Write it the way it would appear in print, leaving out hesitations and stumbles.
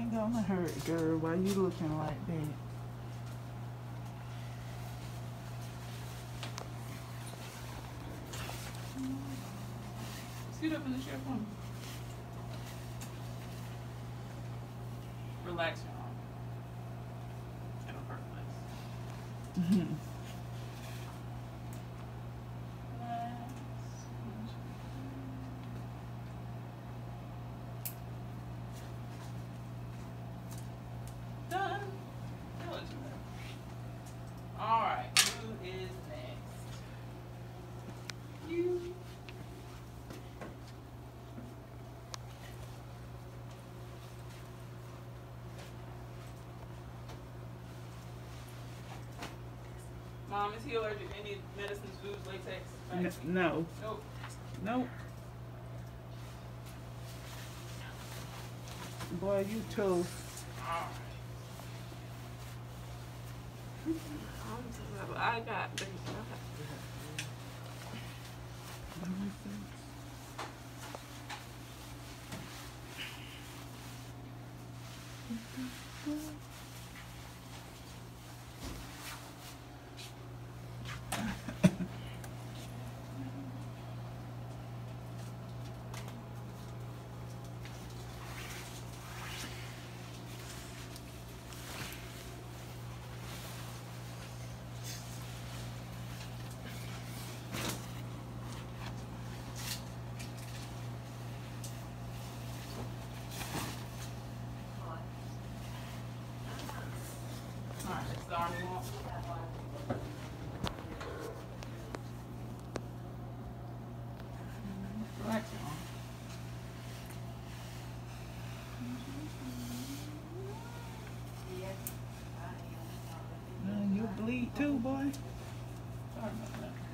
ain't gonna hurt, girl. Why you looking like that? Sit up in the chair for me. Relax your arm. It'll hurt less. Done. All right. Who is next? You. Mom, is he allergic to any medicines, foods, latex? No. Nope. Nope. Boy, you toast. All right. I got. All right, this is the arm you want. Relax your arm. You bleed too, boy. Sorry about that.